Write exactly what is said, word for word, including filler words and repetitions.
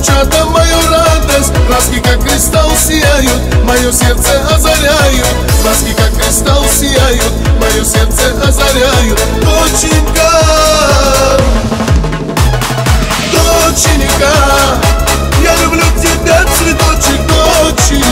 девчата, мою радость. Глазки как кристалл сияют, мое сердце озаряют. Глазки как кристалл сияют, мое сердце озаряют. Доченька, доченька, я люблю тебя, цветочек, доченька.